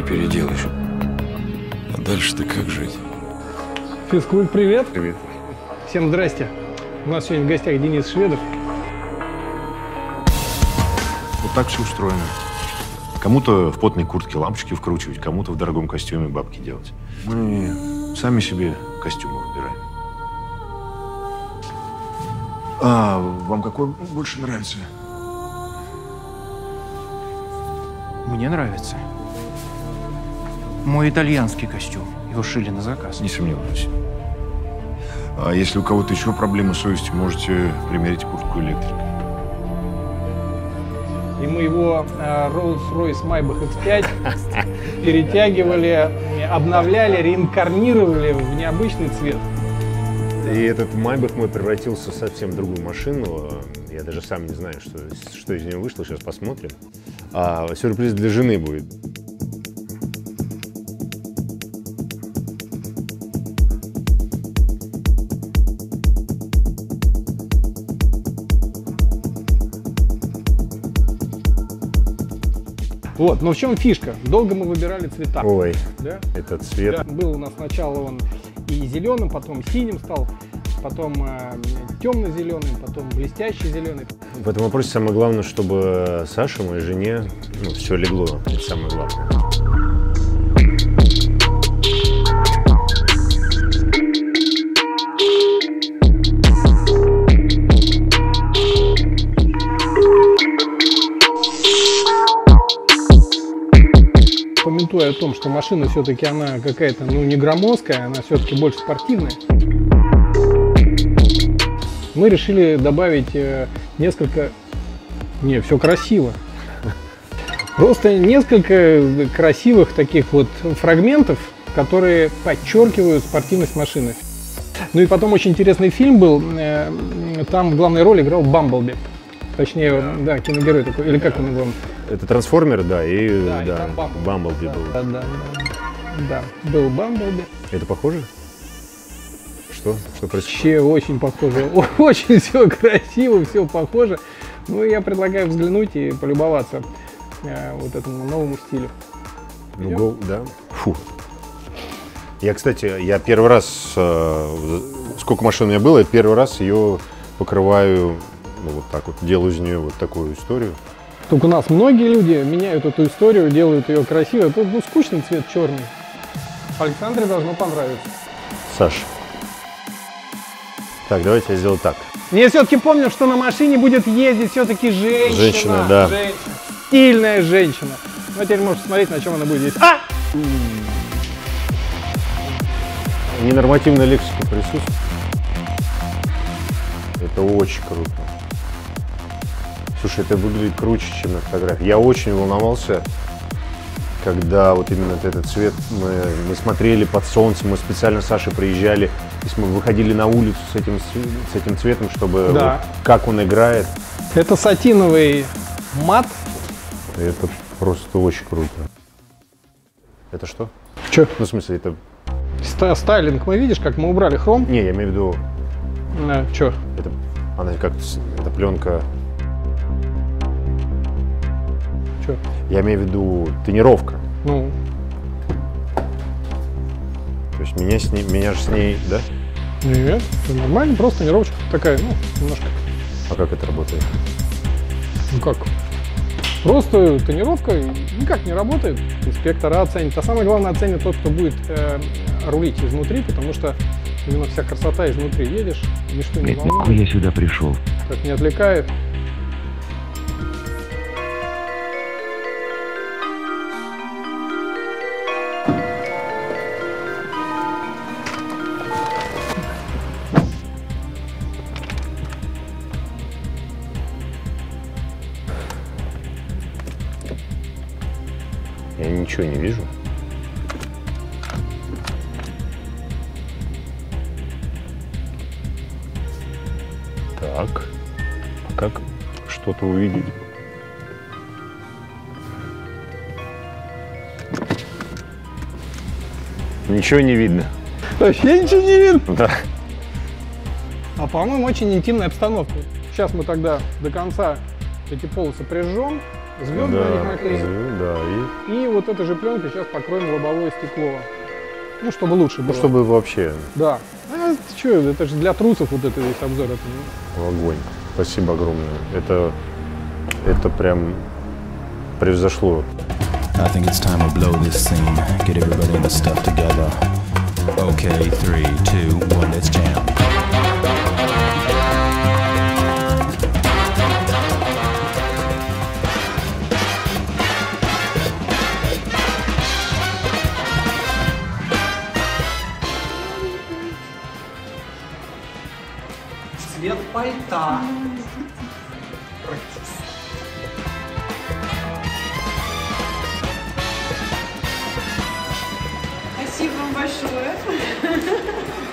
переделаешь. А дальше-то как жить? Физкульт, привет. Привет. Всем здрасте. У нас сегодня в гостях Денис Шведов. Вот так все устроено. Кому-то в потной куртке лампочки вкручивать, кому-то в дорогом костюме бабки делать. Мы сами себе костюмы выбираем. А вам какой больше нравится? Мне нравится. Мой итальянский костюм. Его шили на заказ. Не сомневаюсь. А если у кого-то еще проблемы с совестью, можете примерить куртку электрика. И мы его Rolls-Royce Maybach X5 перетягивали, обновляли, реинкарнировали в необычный цвет. И этот Майбах мой превратился в совсем другую машину. Я даже сам не знаю, что из него вышло. Сейчас посмотрим. А сюрприз для жены будет. Вот, но в чем фишка? Долго мы выбирали цвета. Ой, Да? этот цвет. Да, был у нас сначала он и зеленым, потом синим стал, потом темно-зеленым, потом блестящий зеленый. В этом вопросе самое главное, чтобы Саше, моей жене, все легло. Это самое главное. Комментуя о том, что машина все-таки она какая-то, не громоздкая, она все-таки больше спортивная, мы решили добавить несколько... Не, все красиво. Просто несколько красивых таких вот фрагментов, которые подчеркивают спортивность машины. Ну и потом очень интересный фильм был, там в главной роли играл Бамблби. Точнее, да, киногерой такой, или как он его... Это трансформер, да, и там Бамблби был. Да, был Бамблби. Это похоже? Что происходит? Вообще очень похоже, очень все красиво, все похоже. Ну, я предлагаю взглянуть и полюбоваться вот этому новому стилю. Да. Фу. Я первый раз, сколько машин у меня было, я первый раз ее покрываю, вот так вот, делаю из нее вот такую историю. Только у нас многие люди меняют эту историю, делают ее красивой. Тут скучный цвет черный. Александре должно понравиться. Саш. Так, давайте я сделаю так. Я все-таки помню, что на машине будет ездить все-таки женщина. Женщина, да. Стильная женщина. Ну, теперь можешь посмотреть, на чем она будет ездить. Ненормативная лексика присутствует. Это очень круто. Слушай, это выглядит круче, чем на фотографии. Я очень волновался, когда вот именно этот цвет мы смотрели под солнцем, мы специально с Сашей приезжали, мы выходили на улицу с этим цветом, чтобы Да. вот, как он играет. Это сатиновый мат. Это просто очень круто. Это что? Че? Ну, в смысле, это... Стайлинг мы видишь, как мы убрали хром? Не, я имею в виду, Че? она как это пленка... Че? Я имею в виду тонировка. Ну, То есть меня же с ней, да? нет, это нормально, просто тонировочка такая, немножко. А как это работает? Ну как? Просто тонировка никак не работает. Инспектора оценит. А самое главное оценит тот, кто будет рулить изнутри, потому что именно вся красота изнутри. Едешь, ничто не волнует. Я сюда пришел. Так не отвлекает. Я ничего не вижу. Так. А как что-то увидеть? Ничего не видно. Вообще ничего не видно. Да. А по-моему, очень интимная обстановка. Сейчас мы тогда до конца эти полосы прижжем, звезды на них наклеим. Да, И вот этой же пленкой сейчас покроем лобовое стекло. Ну, чтобы лучше было. чтобы вообще Да. А ты что, это же для трусов вот это весь обзор. Это, огонь. Спасибо огромное. Это прям превзошло. I think it's time we blow this scene. Get everybody in the stuff together. Okay, 3, 2, 1, let's jam. Цвет пальта. Спасибо вам большое.